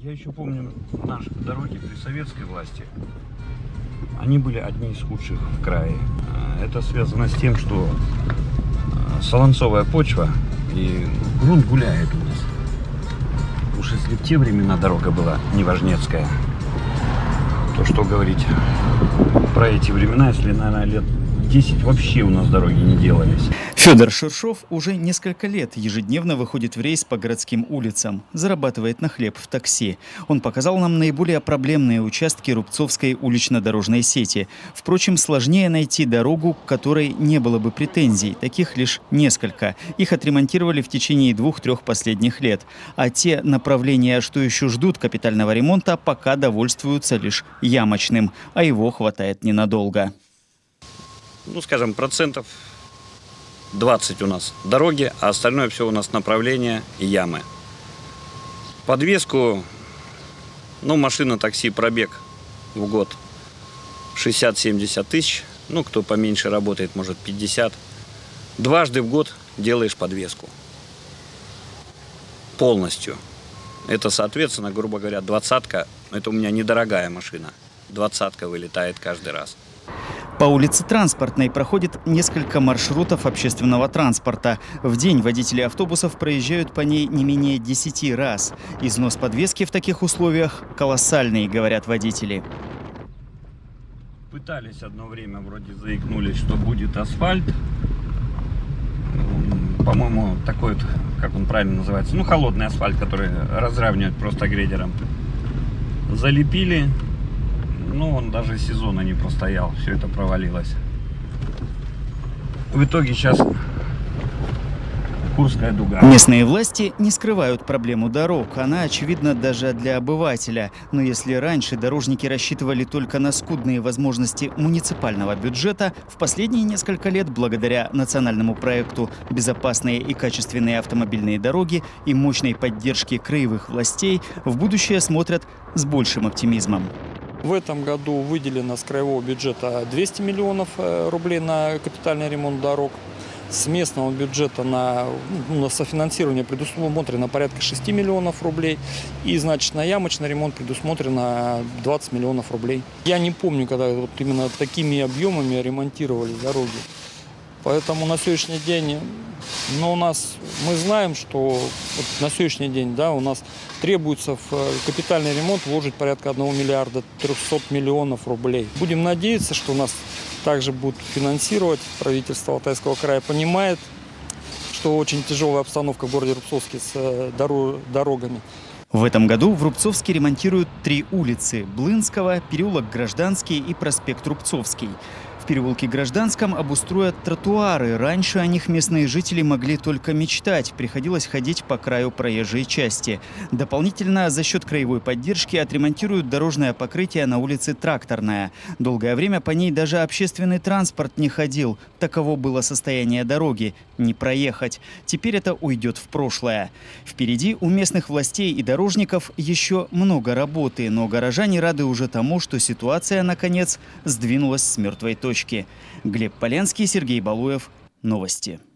Я еще помню наши дороги при советской власти. Они были одни из худших в крае. Это связано с тем, что солонцовая почва и грунт гуляет у нас. Уж если в те времена дорога была неважнецкая, то что говорить про эти времена, если, наверное, лет 10 вообще у нас дороги не делались. Федор Шершов уже несколько лет ежедневно выходит в рейс по городским улицам, зарабатывает на хлеб в такси. Он показал нам наиболее проблемные участки Рубцовской улично-дорожной сети. Впрочем, сложнее найти дорогу, к которой не было бы претензий. Таких лишь несколько. Их отремонтировали в течение 2-3 последних лет. А те направления, что еще ждут капитального ремонта, пока довольствуются лишь ямочным. А его хватает ненадолго. Ну, скажем, процентов 20 у нас дороги, а остальное все у нас направления и ямы. Подвеску, ну, машина, такси, пробег в год 60-70 тысяч. Ну, кто поменьше работает, может 50. Дважды в год делаешь подвеску. Полностью. Это, соответственно, грубо говоря, 20-ка. Это у меня недорогая машина. 20-ка вылетает каждый раз. По улице Транспортной проходит несколько маршрутов общественного транспорта. В день водители автобусов проезжают по ней не менее 10 раз. Износ подвески в таких условиях колоссальный, говорят водители. Пытались одно время, вроде заикнулись, что будет асфальт. По-моему, такой, как он правильно называется, ну, холодный асфальт, который разравнивают просто грейдером. Залепили. Ну, он даже сезона не простоял, все это провалилось. В итоге сейчас Курская дуга. Местные власти не скрывают проблему дорог. Она очевидна даже для обывателя. Но если раньше дорожники рассчитывали только на скудные возможности муниципального бюджета, в последние несколько лет, благодаря национальному проекту «Безопасные и качественные автомобильные дороги» и мощной поддержке краевых властей, в будущее смотрят с большим оптимизмом. В этом году выделено с краевого бюджета 200 миллионов рублей на капитальный ремонт дорог. С местного бюджета на софинансирование предусмотрено порядка 6 миллионов рублей. И, значит, на ямочный ремонт предусмотрено 20 миллионов рублей. Я не помню, когда вот именно такими объемами ремонтировали дороги. Поэтому на сегодняшний день, у нас, мы знаем, что вот на сегодняшний день, да, у нас требуется в капитальный ремонт вложить порядка 1 миллиарда 300 миллионов рублей. Будем надеяться, что у нас также будут финансировать. Правительство Алтайского края понимает, что очень тяжелая обстановка в городе Рубцовске с дорогами. В этом году в Рубцовске ремонтируют 3 улицы – Блынского, переулок Гражданский и проспект Рубцовский. В переулке Гражданском обустроят тротуары. Раньше о них местные жители могли только мечтать. Приходилось ходить по краю проезжей части. Дополнительно за счет краевой поддержки отремонтируют дорожное покрытие на улице Тракторная. Долгое время по ней даже общественный транспорт не ходил. Таково было состояние дороги. Не проехать. Теперь это уйдет в прошлое. Впереди у местных властей и дорожников еще много работы. Но горожане рады уже тому, что ситуация, наконец, сдвинулась с мертвой точки. Глеб Полянский, Сергей Балуев. Новости.